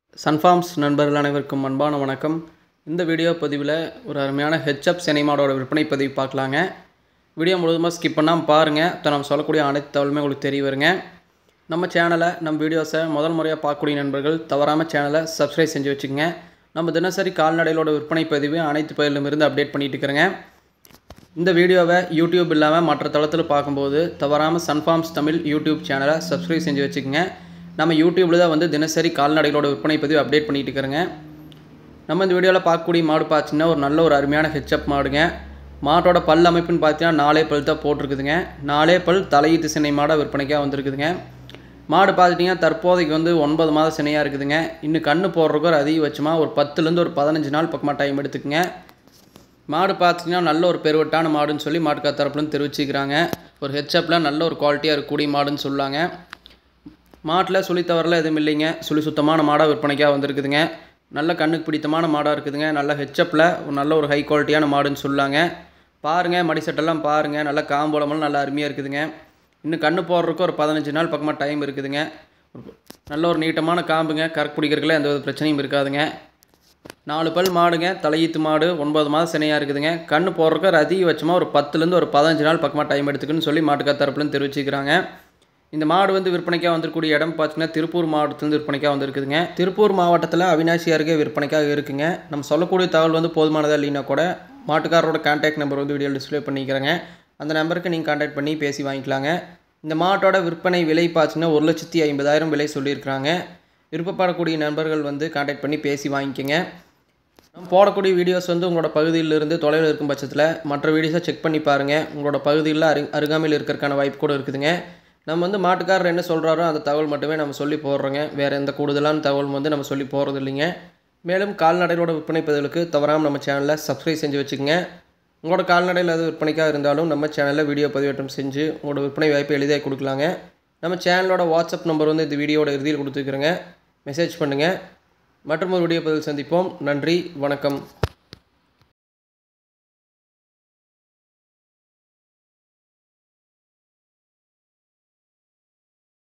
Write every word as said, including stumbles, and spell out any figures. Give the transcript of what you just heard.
Sunfarms நண்பர்கள் அனைவருக்கும் அன்பான வணக்கம். இந்த வீடியோ பதிவில் ஒரு அருமையான ஹெச்எப் செனை மாடோட விற்பனை பதிவு பார்க்கலாங்க. வீடியோ முழுவதுமாக ஸ்கிப் பண்ணாமல் பாருங்கள். இப்போ நம்ம சொல்லக்கூடிய அனைத்து தகவலுமே உங்களுக்கு தெரிய வருங்க. நம்ம சேனலை நம்ம வீடியோஸை முதல் முறையாக பார்க்கக்கூடிய நண்பர்கள் தவறாமல் சேனலை சப்ஸ்கிரைப் செஞ்சு வச்சுக்கோங்க. நம்ம தினசரி கால்நடைகளோட விற்பனை பதிவு அனைத்து பயிரிலும் இருந்து அப்டேட் பண்ணிட்டு இருக்கிறேங்க. இந்த வீடியோவை யூடியூப் இல்லாமல் மற்ற தளத்தில் பார்க்கும்போது தவறாமல் சன்ஃபார்ம்ஸ் தமிழ் யூடியூப் சேனலை சப்ஸ்கிரைப் செஞ்சு வச்சுக்கோங்க. நம்ம யூடியூப்பில் தான் வந்து தினசரி கால்நடைகளோட விற்பனை பதிவு அப்டேட் பண்ணிட்டு இருக்கிறேங்க. நம்ம இந்த வீடியோவில் பார்க்கக்கூடிய மாடு பார்த்தீங்கன்னா ஒரு நல்ல ஒரு அருமையான ஹெச்எப் மாடுங்க. மாட்டோட பல் அமைப்புன்னு பார்த்தீங்கன்னா நாலே பல் தான் போட்டிருக்குதுங்க. நாலே பல் தலையீத்து சினை மாடாக விற்பனைக்காக வந்துருக்குதுங்க. மாடு பார்த்துட்டிங்கன்னா தற்போதைக்கு வந்து ஒன்பது மாத சினையாக இருக்குதுங்க. இன்னும் கன்று போடுறதுக்கு ஒரு அதிகபட்சமாக ஒரு பத்துலேருந்து ஒரு பதினஞ்சு நாள் பக்கமாக டைம் எடுத்துக்குங்க. மாடு பார்த்திங்கன்னா நல்ல ஒரு பெருவட்டான மாடுன்னு சொல்லி மாட்டுக்கார தரப்புலேருந்து தெரிவிச்சுக்கிறாங்க. ஒரு ஹெச்எப்பில் நல்ல ஒரு குவாலிட்டியாக இருக்கக்கூடிய மாடுன்னு சொல்லாங்க. மாட்டில் சுழி தவறல எதுவும் இல்லைங்க. சுழி சுத்தமான மாடாக விற்பனைக்காக வந்துருக்குதுங்க. நல்ல கண்ணுக்கு பிடித்தமான மாடாக இருக்குதுங்க. நல்ல ஹெச்எப்பில் ஒரு நல்ல ஒரு ஹை குவாலிட்டியான மாடுன்னு சொல்லாங்க. பாருங்கள், மடி செட்டெல்லாம் பாருங்கள், நல்ல காம்போலமெல்லாம் நல்லா அருமையாக இருக்குதுங்க. இன்னும் கன்று போடுறதுக்கு ஒரு பதினஞ்சு நாள் பக்கமாக டைம் இருக்குதுங்க. நல்ல ஒரு நீட்டமான காம்புங்க. கறக்கு பிடிக்கிறதுக்குள்ள எந்த ஒரு பிரச்சனையும் இருக்காதுங்க. நாலு பல் மாடுங்க. தலையீத்து மாடு, ஒன்பது மாதம் சினையாக இருக்குதுங்க. கன்று போடுறதுக்கு ஒரு அதிகபட்சமாக ஒரு பத்துலேருந்து ஒரு பதினஞ்சு நாள் பக்கமாக டைம் எடுத்துக்குன்னு சொல்லி மாட்டுக்கார தரப்புலேருந்து தெரிவிச்சுக்கிறாங்க. இந்த மாடு வந்து விற்பனைக்காக வந்திருக்கக்கூடிய இடம் பார்த்தீங்கன்னா திருப்பூர் மாவட்டத்துலேருந்து விற்பனைக்காக வந்துருக்குதுங்க. திருப்பூர் மாவட்டத்தில் அவினாசி அருகே விற்பனைக்காக இருக்குங்க. நம்ம சொல்லக்கூடிய தகவல் வந்து போதுமானதாக இல்லைன்னா கூட மாட்டுக்காரரோட கான்டாக்ட் நம்பர் வந்து வீடியோ டிஸ்பிளே பண்ணிக்கிறேங்க. அந்த நம்பருக்கு நீங்கள் கான்டாக்ட் பண்ணி பேசி வாங்கிக்கலாங்க. இந்த மாட்டோட விற்பனை விலை பார்த்தீங்கன்னா ஒரு லட்சத்தி ஐம்பதாயிரம் விலை சொல்லியிருக்கிறாங்க. விருப்பப்படக்கூடிய நண்பர்கள் வந்து கான்டாக்ட் பண்ணி பேசி வாங்கிக்கோங்க. நம்ம போடக்கூடிய வீடியோஸ் வந்து உங்களோட பகுதியிலிருந்து தொலைவில் இருக்கும் பட்சத்தில் மற்ற வீடியோஸை செக் பண்ணி பாருங்கள். உங்களோட பகுதியில் அரு அருகாமையில் இருக்கிறதுக்கான வாய்ப்பு கூட இருக்குதுங்க. நம்ம வந்து மாட்டுக்காரர் என்ன சொல்கிறாரோ அந்த தகவல் மட்டுமே நம்ம சொல்லி போடுறோங்க. வேறு எந்த கூடுதலான தகவல் வந்து நம்ம சொல்லி போகிறது இல்லைங்க. மேலும் கால்நடைகளோட விற்பனை பதிவுகளுக்கு தவறாமல் நம்ம சேனலில் சப்ஸ்கிரைப் செஞ்சு வச்சுக்கோங்க. உங்களோட கால்நடையில் எது விற்பனைக்காக இருந்தாலும் நம்ம சேனலில் வீடியோ பதிவேற்றம் செஞ்சு உங்களோட விற்பனை வாய்ப்பை எளிதாக கொடுக்கலாங்க. நம்ம சேனலோட வாட்ஸ்அப் நம்பர் வந்து இந்த வீடியோட இறுதியில் கொடுத்துருக்குறேங்க. மெசேஜ் பண்ணுங்கள். மற்றும் ஒரு வீடியோ பதிவில் சந்திப்போம். நன்றி, வணக்கம்.